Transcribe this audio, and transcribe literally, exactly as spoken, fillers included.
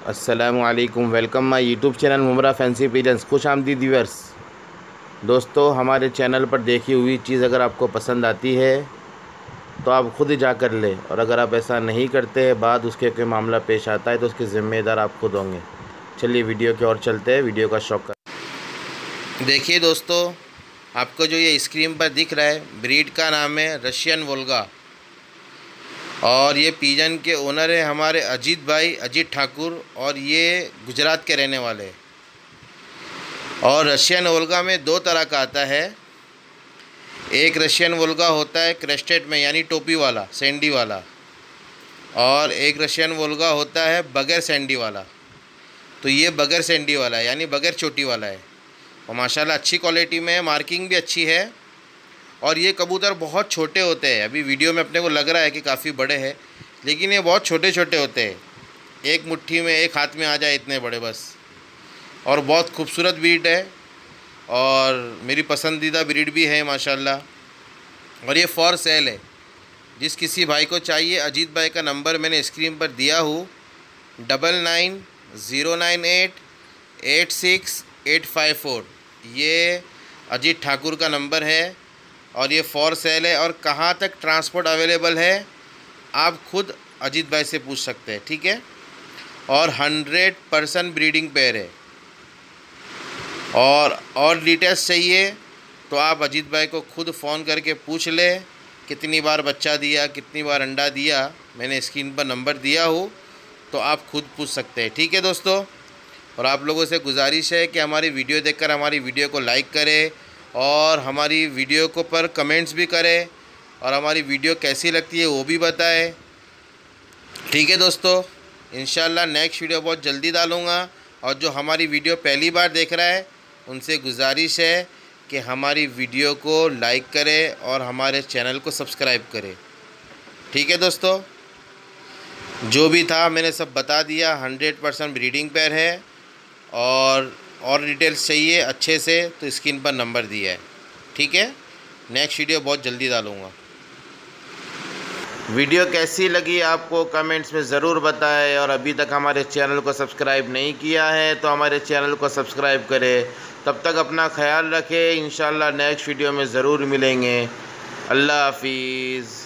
अस्सलामुअलैकुम, welcome my YouTube channel मुमरा fancy pigeons. खुश आमदीद व्यूअर्स। दोस्तों, हमारे चैनल पर देखी हुई चीज़ अगर आपको पसंद आती है तो आप खुद ही जा कर ले, और अगर आप ऐसा नहीं करते बाद उसके कोई मामला पेश आता है तो उसके ज़िम्मेदार आप खुद होंगे। चलिए वीडियो की ओर चलते हैं। वीडियो का शौक कर देखिए दोस्तों, आपको जो ये स्क्रीन पर दिख रहा है ब्रीड का नाम है रशियन वोल्गा, और ये पिजन के ओनर है हमारे अजीत भाई, अजीत ठाकुर, और ये गुजरात के रहने वाले हैं। और रशियन वोल्गा में दो तरह का आता है। एक रशियन वोल्गा होता है क्रेस्टेड में, यानी टोपी वाला, सैंडी वाला, और एक रशियन वोल्गा होता है बगैर सैंडी वाला। तो ये बगैर सैंडी वाला है, यानी बगैर चोटी वाला है, और माशाल्लाह अच्छी क्वालिटी में है, मार्किंग भी अच्छी है। और ये कबूतर बहुत छोटे होते हैं। अभी वीडियो में अपने को लग रहा है कि काफ़ी बड़े हैं, लेकिन ये बहुत छोटे छोटे होते हैं, एक मुट्ठी में, एक हाथ में आ जाए इतने बड़े बस। और बहुत खूबसूरत ब्रीड है और मेरी पसंदीदा ब्रीड भी है माशाल्लाह। और ये फॉर सेल है। जिस किसी भाई को चाहिए, अजीत भाई का नंबर मैंने स्क्रीन पर दिया हूँ, double nine zero nine eight eight six eight five four. ये अजीत ठाकुर का नंबर है और ये फॉर सेल है। और कहाँ तक ट्रांसपोर्ट अवेलेबल है आप खुद अजीत भाई से पूछ सकते हैं, ठीक है। और हंड्रेड परसेंट ब्रीडिंग पेयर है। और और डिटेल्स चाहिए तो आप अजीत भाई को खुद फ़ोन करके पूछ ले कितनी बार बच्चा दिया, कितनी बार अंडा दिया। मैंने स्क्रीन पर नंबर दिया हो तो आप खुद पूछ सकते हैं, ठीक है दोस्तों। और आप लोगों से गुजारिश है कि हमारी वीडियो देखकर हमारी वीडियो को लाइक करें और हमारी वीडियो को पर कमेंट्स भी करें, और हमारी वीडियो कैसी लगती है वो भी बताएं, ठीक है दोस्तों। इंशाल्लाह नेक्स्ट वीडियो बहुत जल्दी डालूँगा। और जो हमारी वीडियो पहली बार देख रहा है उनसे गुजारिश है कि हमारी वीडियो को लाइक करें और हमारे चैनल को सब्सक्राइब करें, ठीक है दोस्तों। जो भी था मैंने सब बता दिया। हंड्रेड परसेंट ब्रीडिंग पेयर है। और और डिटेल्स चाहिए अच्छे से तो स्क्रीन पर नंबर दिया है, ठीक है। नेक्स्ट वीडियो बहुत जल्दी डालूँगा। वीडियो कैसी लगी आपको कमेंट्स में ज़रूर बताएं, और अभी तक हमारे चैनल को सब्सक्राइब नहीं किया है तो हमारे चैनल को सब्सक्राइब करें। तब तक अपना ख्याल रखें। इंशाल्लाह नेक्स्ट वीडियो में ज़रूर मिलेंगे। अल्लाह हाफिज़।